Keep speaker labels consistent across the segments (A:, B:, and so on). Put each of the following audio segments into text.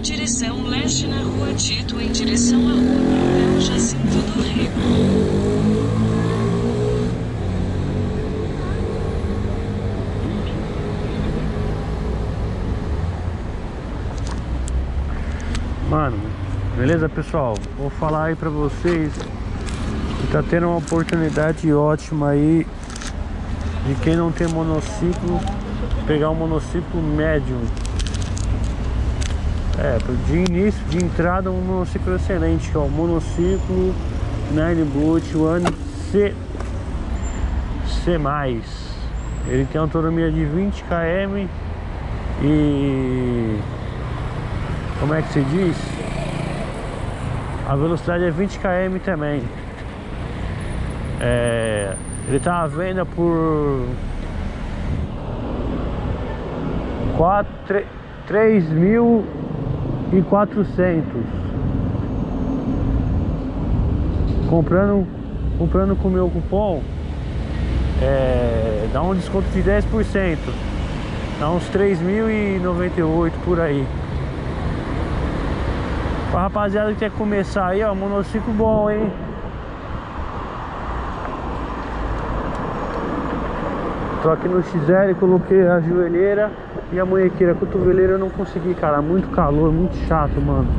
A: direção leste na rua Tito em direção à rua Coronel Jacinto do Rego.
B: Mano, beleza, pessoal? Vou falar aí pra vocês que tá tendo uma oportunidade ótima aí de quem não tem monociclo pegar um monociclo médio. De início, de entrada, um monociclo excelente, que é o monociclo Nine Boot One C+. Ele tem autonomia de 20 km e... como é que se diz? A velocidade é 20 km também. Ele tá à venda por 3.400. Comprando com o meu cupom, dá um desconto de 10%. Dá uns 3.098 por aí. Pra rapaziada que quer começar aí, ó, monociclo bom, hein? Tô aqui no XL, coloquei a joelheira e a munhequeira. A cotoveleira eu não consegui, cara. Muito calor, muito chato, mano.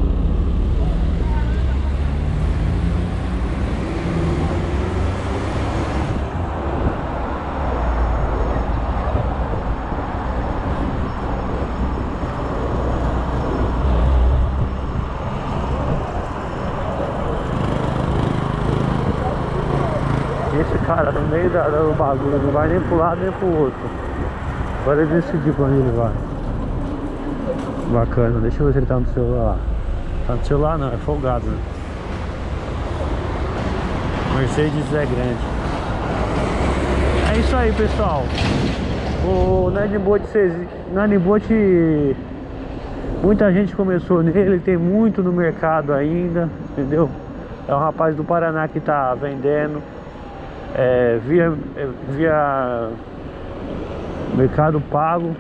B: Esse cara no meio do bagulho, não vai nem pro lado nem pro outro. Agora ele decidiu pra onde ele vai. Bacana, deixa eu ver se ele tá no celular. Tá no celular não, é folgado, né? Mercedes é grande. É isso aí, pessoal. O Nine Boot, muita gente começou nele, tem muito no mercado ainda, entendeu? É um rapaz do Paraná que tá vendendo. Via Mercado Pago.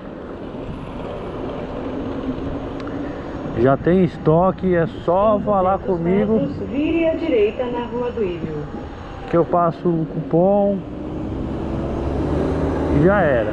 B: Já tem estoque, é só falar comigo.
A: Vire à direita na rua do Ilho,
B: que eu passo o cupom e já era.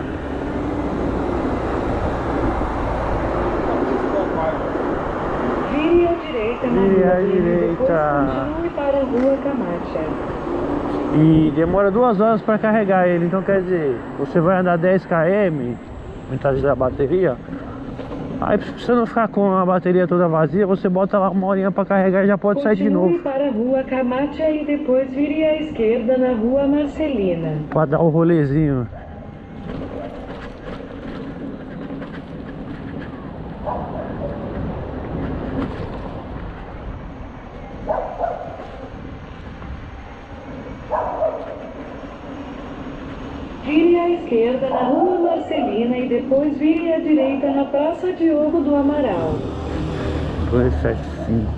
A: vire à direita na
B: Vire
A: rua
B: à
A: do Ilho,
B: direita.
A: depois continue para a rua Camacha.
B: E demora 2 horas para carregar ele, então quer dizer, você vai andar 10 km, metade da bateria. Aí pra você não ficar com a bateria toda vazia, você bota lá 1 horinha para carregar e já pode sair de novo.
A: Continue para a rua Camacha e depois vire à esquerda na rua Marcelina.
B: Para dar o rolezinho.
A: Vire à esquerda na rua Marcelina e depois vire à direita na Praça Diogo do Amaral.
B: 275.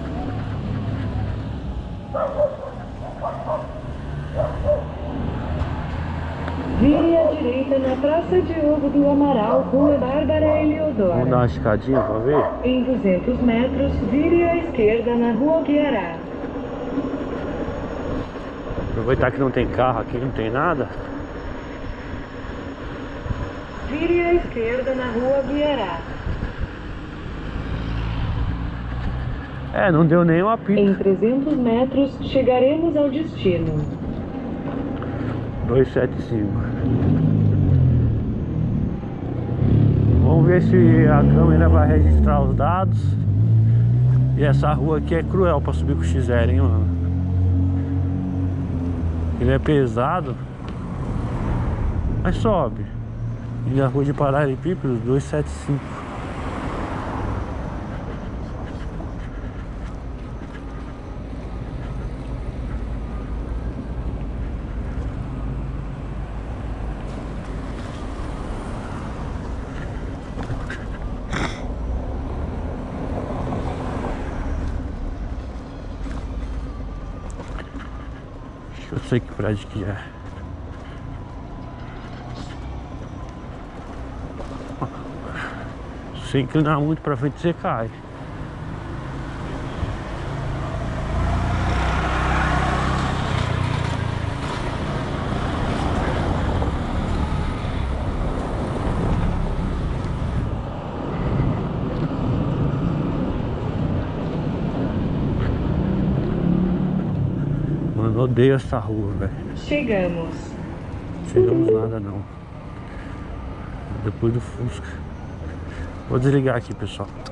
A: Vire à direita na Praça Diogo do Amaral, rua Bárbara Eliodora.
B: Vamos dar uma escadinha pra ver?
A: Em 200 metros, vire à esquerda na rua Guiará.
B: Aproveitar que não tem carro aqui, não tem nada.
A: Vire à esquerda na rua Guiará.
B: Não deu nem um apito.
A: Em 300 metros, chegaremos ao destino.
B: 275. Vamos ver se a câmera vai registrar os dados. E essa rua aqui é cruel pra subir com o XL, hein, mano. Ele é pesado, mas sobe. E a rua de Paralelepípedos, 275. Eu sei que prédio que é. Se inclinar muito pra frente, você cai. Mano, eu odeio essa rua, velho.
A: Chegamos.
B: Chegamos nada não. Depois do Fusca. Vou desligar aqui, pessoal.